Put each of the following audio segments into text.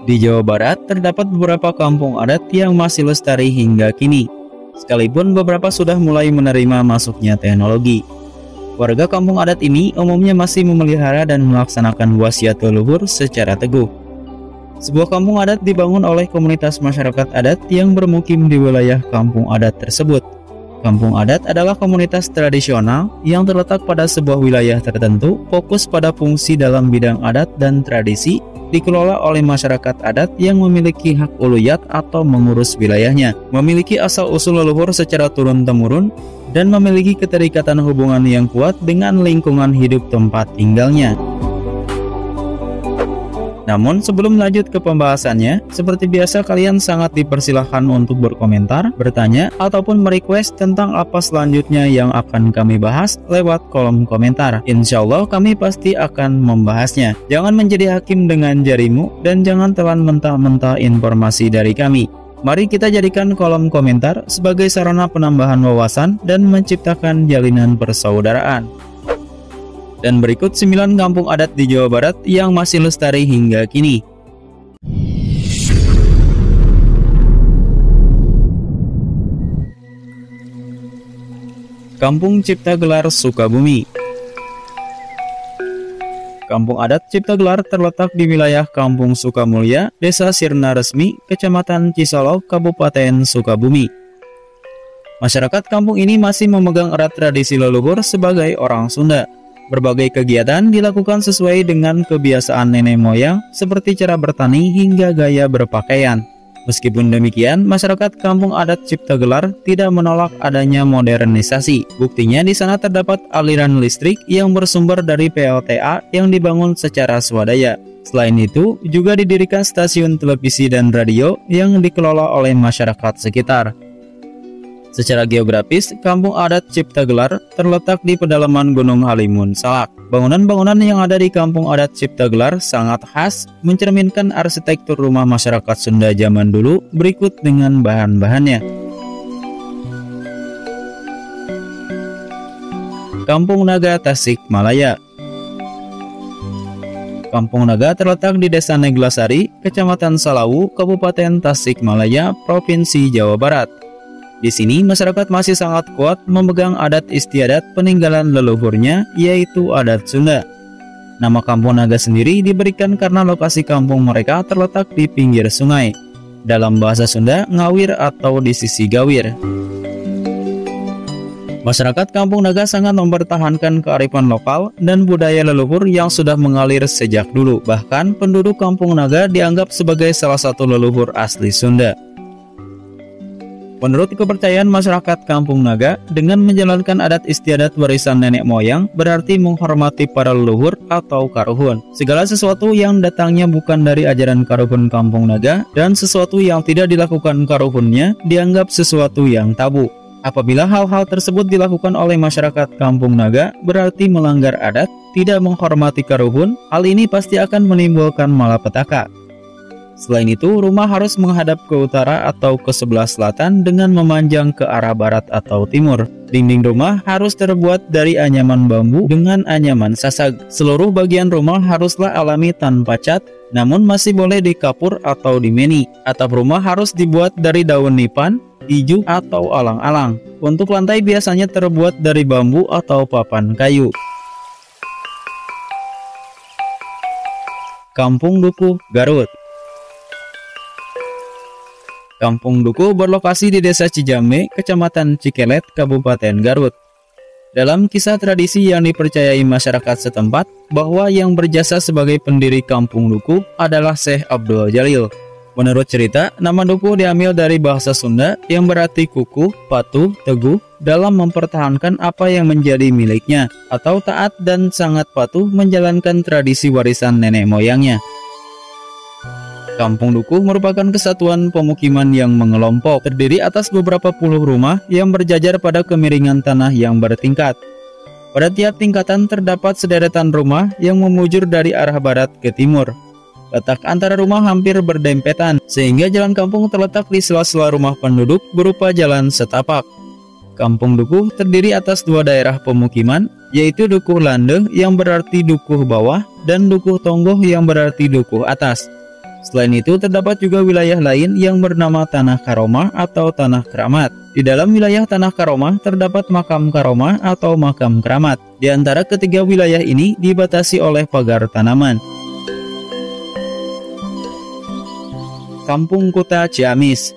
Di Jawa Barat terdapat beberapa kampung adat yang masih lestari hingga kini, sekalipun beberapa sudah mulai menerima masuknya teknologi. Warga kampung adat ini umumnya masih memelihara dan melaksanakan wasiat leluhur secara teguh. Sebuah kampung adat dibangun oleh komunitas masyarakat adat yang bermukim di wilayah kampung adat tersebut. Kampung adat adalah komunitas tradisional yang terletak pada sebuah wilayah tertentu, fokus pada fungsi dalam bidang adat dan tradisi, dikelola oleh masyarakat adat yang memiliki hak uluyat atau mengurus wilayahnya, memiliki asal-usul leluhur secara turun-temurun, dan memiliki keterikatan hubungan yang kuat dengan lingkungan hidup tempat tinggalnya. Namun sebelum lanjut ke pembahasannya, seperti biasa kalian sangat dipersilahkan untuk berkomentar, bertanya, ataupun merequest tentang apa selanjutnya yang akan kami bahas lewat kolom komentar. Insya Allah kami pasti akan membahasnya. Jangan menjadi hakim dengan jarimu dan jangan telan mentah-mentah informasi dari kami. Mari kita jadikan kolom komentar sebagai sarana penambahan wawasan dan menciptakan jalinan persaudaraan. Dan berikut 9 kampung adat di Jawa Barat yang masih lestari hingga kini. Kampung Cipta Gelar, Sukabumi. Kampung adat Cipta Gelar terletak di wilayah Kampung Sukamulya, Desa Sirna Resmi, Kecamatan Cisolok, Kabupaten Sukabumi. Masyarakat kampung ini masih memegang erat tradisi leluhur sebagai orang Sunda. Berbagai kegiatan dilakukan sesuai dengan kebiasaan nenek moyang seperti cara bertani hingga gaya berpakaian. Meskipun demikian, masyarakat kampung adat Cipta Gelar tidak menolak adanya modernisasi. Buktinya di sana terdapat aliran listrik yang bersumber dari PLTA yang dibangun secara swadaya. Selain itu, juga didirikan stasiun televisi dan radio yang dikelola oleh masyarakat sekitar. Secara geografis, kampung adat Cipta Gelar terletak di pedalaman Gunung Halimun, Salak. Bangunan-bangunan yang ada di kampung adat Cipta Gelar sangat khas, mencerminkan arsitektur rumah masyarakat Sunda zaman dulu. Berikut dengan bahan-bahannya. Kampung Naga, Tasikmalaya. Kampung Naga terletak di Desa Neglasari, Kecamatan Salawu, Kabupaten Tasikmalaya, Provinsi Jawa Barat. Di sini masyarakat masih sangat kuat memegang adat istiadat peninggalan leluhurnya, yaitu adat Sunda. Nama Kampung Naga sendiri diberikan karena lokasi kampung mereka terletak di pinggir sungai. Dalam bahasa Sunda, ngawir atau di sisi gawir. Masyarakat Kampung Naga sangat mempertahankan kearifan lokal dan budaya leluhur yang sudah mengalir sejak dulu. Bahkan penduduk Kampung Naga dianggap sebagai salah satu leluhur asli Sunda. Menurut kepercayaan masyarakat Kampung Naga, dengan menjalankan adat istiadat warisan nenek moyang berarti menghormati para leluhur atau karuhun. Segala sesuatu yang datangnya bukan dari ajaran karuhun Kampung Naga dan sesuatu yang tidak dilakukan karuhunnya dianggap sesuatu yang tabu. Apabila hal-hal tersebut dilakukan oleh masyarakat Kampung Naga berarti melanggar adat, tidak menghormati karuhun. Hal ini pasti akan menimbulkan malapetaka. Selain itu, rumah harus menghadap ke utara atau ke sebelah selatan dengan memanjang ke arah barat atau timur. Dinding rumah harus terbuat dari anyaman bambu dengan anyaman sasag. Seluruh bagian rumah haruslah alami tanpa cat, namun masih boleh dikapur atau dimeni. Atap rumah harus dibuat dari daun nipan, ijuk, atau alang-alang. Untuk lantai biasanya terbuat dari bambu atau papan kayu. Kampung Dukuh, Garut. Kampung Dukuh berlokasi di Desa Cijame, Kecamatan Cikelet, Kabupaten Garut. Dalam kisah tradisi yang dipercayai masyarakat setempat, bahwa yang berjasa sebagai pendiri Kampung Dukuh adalah Syekh Abdul Jalil. Menurut cerita, nama Dukuh diambil dari bahasa Sunda yang berarti kukuh, patuh, teguh dalam mempertahankan apa yang menjadi miliknya, atau taat dan sangat patuh menjalankan tradisi warisan nenek moyangnya. Kampung Dukuh merupakan kesatuan pemukiman yang mengelompok, terdiri atas beberapa puluh rumah yang berjajar pada kemiringan tanah yang bertingkat. Pada tiap tingkatan terdapat sederetan rumah yang memujur dari arah barat ke timur. Letak antara rumah hampir berdempetan, sehingga jalan kampung terletak di sela-sela rumah penduduk berupa jalan setapak. Kampung Dukuh terdiri atas 2 daerah pemukiman, yaitu Dukuh Landeng yang berarti dukuh bawah dan Dukuh Tonggoh yang berarti dukuh atas. Selain itu, terdapat juga wilayah lain yang bernama Tanah Karomah atau Tanah Keramat. Di dalam wilayah Tanah Karomah terdapat Makam Karomah atau Makam Keramat. Di antara ketiga wilayah ini dibatasi oleh pagar tanaman. Kampung Kuta Ciamis.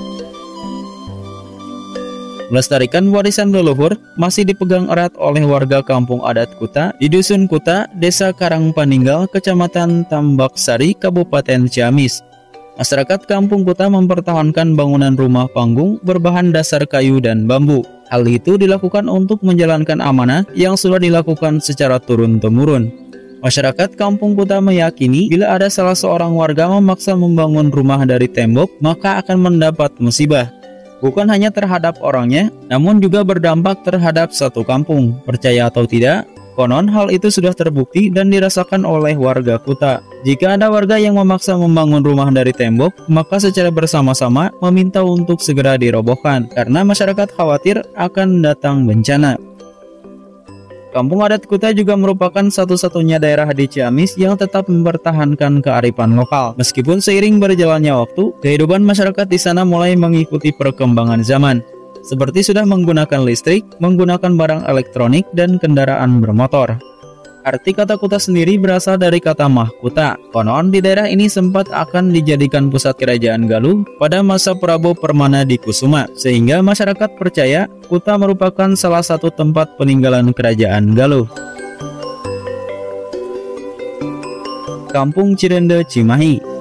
Melestarikan warisan leluhur masih dipegang erat oleh warga kampung adat Kuta di Dusun Kuta, Desa Karangpaninggal, Kecamatan Tambak Sari, Kabupaten Ciamis. Masyarakat kampung Kuta mempertahankan bangunan rumah panggung berbahan dasar kayu dan bambu. Hal itu dilakukan untuk menjalankan amanah yang sudah dilakukan secara turun-temurun. Masyarakat kampung Kuta meyakini bila ada salah seorang warga memaksa membangun rumah dari tembok, maka akan mendapat musibah. Bukan hanya terhadap orangnya, namun juga berdampak terhadap satu kampung. Percaya atau tidak, konon hal itu sudah terbukti dan dirasakan oleh warga Kuta. Jika ada warga yang memaksa membangun rumah dari tembok, maka secara bersama-sama meminta untuk segera dirobohkan, karena masyarakat khawatir akan datang bencana. Kampung adat Kuta juga merupakan satu-satunya daerah di Ciamis yang tetap mempertahankan kearifan lokal. Meskipun seiring berjalannya waktu, kehidupan masyarakat di sana mulai mengikuti perkembangan zaman, seperti sudah menggunakan listrik, menggunakan barang elektronik, dan kendaraan bermotor. Arti kata Kuta sendiri berasal dari kata Mahkuta. Konon di daerah ini sempat akan dijadikan pusat kerajaan Galuh pada masa Prabu Permana di Kusuma, sehingga masyarakat percaya Kuta merupakan salah satu tempat peninggalan kerajaan Galuh. Kampung Cirende Cimahi.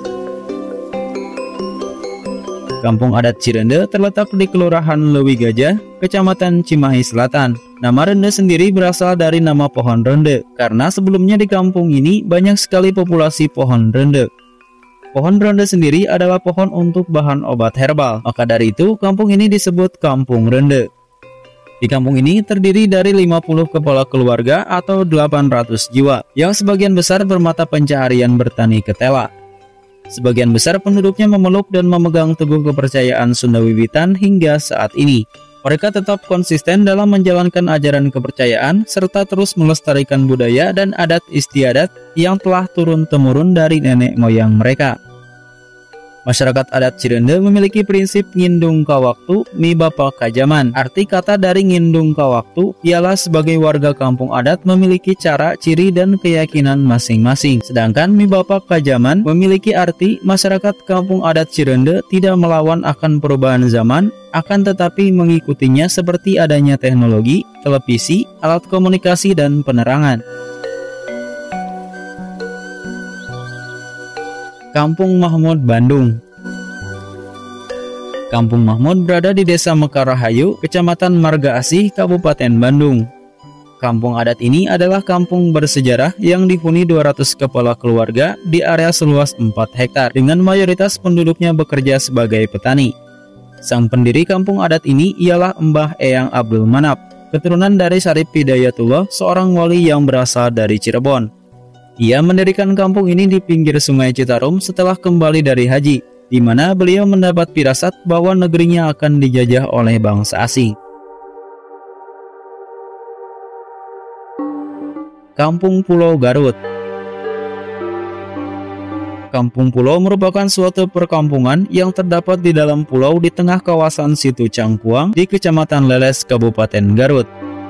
Kampung adat Cirende terletak di Kelurahan Leuwi Gajah, Kecamatan Cimahi Selatan. Nama rende sendiri berasal dari nama pohon rende, karena sebelumnya di kampung ini banyak sekali populasi pohon rende. Pohon rende sendiri adalah pohon untuk bahan obat herbal, maka dari itu kampung ini disebut Kampung Rende. Di kampung ini terdiri dari 50 kepala keluarga atau 800 jiwa, yang sebagian besar bermata pencaharian bertani ketela. Sebagian besar penduduknya memeluk dan memegang teguh kepercayaan Sunda Wiwitan hingga saat ini. Mereka tetap konsisten dalam menjalankan ajaran kepercayaan serta terus melestarikan budaya dan adat istiadat yang telah turun-temurun dari nenek moyang mereka. Masyarakat adat Cirende memiliki prinsip ngindung kawaktu mi bapa kajaman. Arti kata dari ngindung kawaktu ialah sebagai warga kampung adat memiliki cara, ciri, dan keyakinan masing-masing. Sedangkan mi bapa kajaman memiliki arti masyarakat kampung adat Cirende tidak melawan akan perubahan zaman, akan tetapi mengikutinya seperti adanya teknologi, televisi, alat komunikasi, dan penerangan. Kampung Mahmud, Bandung. Kampung Mahmud berada di Desa Mekarahayu, Kecamatan Marga Asih, Kabupaten Bandung. Kampung adat ini adalah kampung bersejarah yang dihuni 200 kepala keluarga di area seluas 4 hektar, dengan mayoritas penduduknya bekerja sebagai petani. Sang pendiri kampung adat ini ialah Mbah Eyang Abdul Manap, keturunan dari Syarif Hidayatullah, seorang wali yang berasal dari Cirebon. Ia mendirikan kampung ini di pinggir Sungai Citarum setelah kembali dari haji, di mana beliau mendapat firasat bahwa negerinya akan dijajah oleh bangsa asing. Kampung Pulau Garut. Kampung Pulau merupakan suatu perkampungan yang terdapat di dalam pulau di tengah kawasan Situ Cangkuang di Kecamatan Leles, Kabupaten Garut.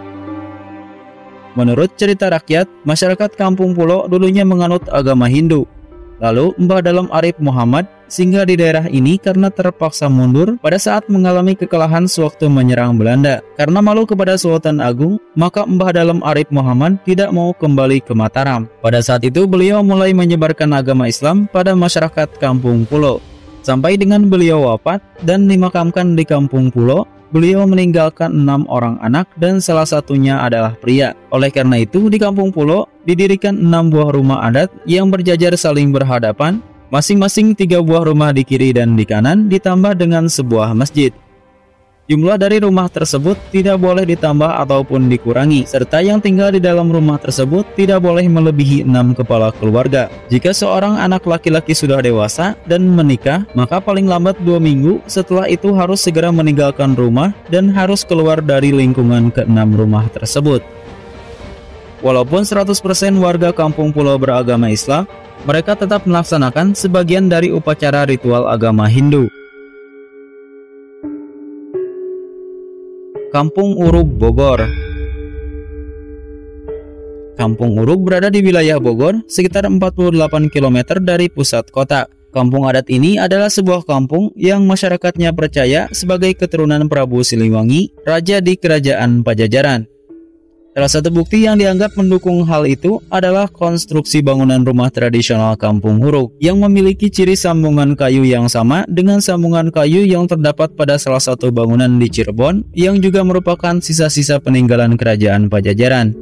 Menurut cerita rakyat, masyarakat Kampung Pulau dulunya menganut agama Hindu. Lalu Mbah Dalem Arif Muhammad singgah di daerah ini karena terpaksa mundur pada saat mengalami kekalahan sewaktu menyerang Belanda. Karena malu kepada Sultan Agung, maka Mbah Dalem Arif Muhammad tidak mau kembali ke Mataram. Pada saat itu beliau mulai menyebarkan agama Islam pada masyarakat Kampung Pulau. Sampai dengan beliau wafat dan dimakamkan di Kampung Pulau, beliau meninggalkan 6 orang anak dan salah satunya adalah pria. Oleh karena itu di Kampung Pulau didirikan 6 buah rumah adat yang berjajar saling berhadapan, masing-masing 3 buah rumah di kiri dan di kanan ditambah dengan sebuah masjid. Jumlah dari rumah tersebut tidak boleh ditambah ataupun dikurangi, serta yang tinggal di dalam rumah tersebut tidak boleh melebihi 6 kepala keluarga. Jika seorang anak laki-laki sudah dewasa dan menikah, maka paling lambat 2 minggu setelah itu harus segera meninggalkan rumah dan harus keluar dari lingkungan ke-6 rumah tersebut. Walaupun 100% warga Kampung Pulau beragama Islam, mereka tetap melaksanakan sebagian dari upacara ritual agama Hindu. Kampung Uruk, Bogor. Kampung Uruk berada di wilayah Bogor, sekitar 48 km dari pusat kota. Kampung adat ini adalah sebuah kampung yang masyarakatnya percaya sebagai keturunan Prabu Siliwangi, raja di Kerajaan Pajajaran. Salah satu bukti yang dianggap mendukung hal itu adalah konstruksi bangunan rumah tradisional Kampung Uruk yang memiliki ciri sambungan kayu yang sama dengan sambungan kayu yang terdapat pada salah satu bangunan di Cirebon yang juga merupakan sisa-sisa peninggalan Kerajaan Pajajaran.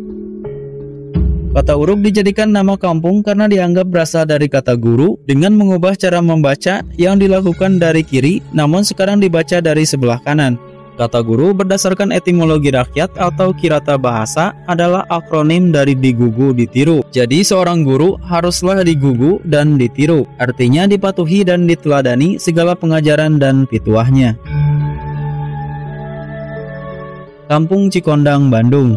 Kata Uruk dijadikan nama kampung karena dianggap berasal dari kata guru dengan mengubah cara membaca yang dilakukan dari kiri namun sekarang dibaca dari sebelah kanan. Kata guru berdasarkan etimologi rakyat atau kirata bahasa adalah akronim dari digugu ditiru. Jadi seorang guru haruslah digugu dan ditiru, artinya dipatuhi dan diteladani segala pengajaran dan pituahnya. Kampung Cikondang, Bandung.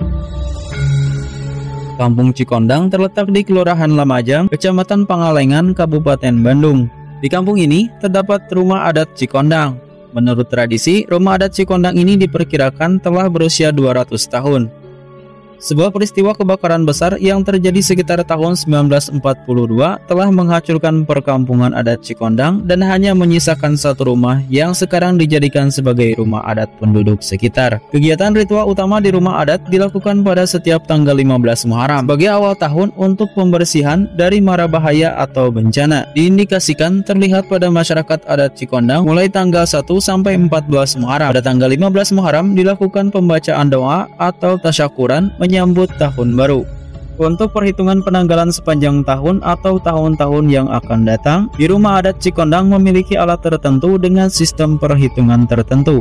Kampung Cikondang terletak di Kelurahan Lamajang, Kecamatan Pangalengan, Kabupaten Bandung. Di kampung ini terdapat rumah adat Cikondang. Menurut tradisi, rumah adat Cikondang ini diperkirakan telah berusia 200 tahun. Sebuah peristiwa kebakaran besar yang terjadi sekitar tahun 1942 telah menghancurkan perkampungan adat Cikondang dan hanya menyisakan satu rumah yang sekarang dijadikan sebagai rumah adat penduduk sekitar. Kegiatan ritual utama di rumah adat dilakukan pada setiap tanggal 15 Muharram sebagai awal tahun untuk pembersihan dari mara bahaya atau bencana. Diindikasikan terlihat pada masyarakat adat Cikondang mulai tanggal 1 sampai 14 Muharram. Pada tanggal 15 Muharram dilakukan pembacaan doa atau tasyakuran menyambut tahun baru. Untuk perhitungan penanggalan sepanjang tahun atau tahun-tahun yang akan datang, di rumah adat Cikondang memiliki alat tertentu dengan sistem perhitungan tertentu.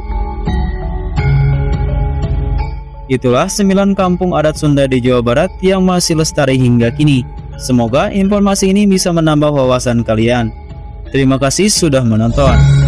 Itulah 9 kampung adat Sunda di Jawa Barat yang masih lestari hingga kini. Semoga informasi ini bisa menambah wawasan kalian. Terima kasih sudah menonton.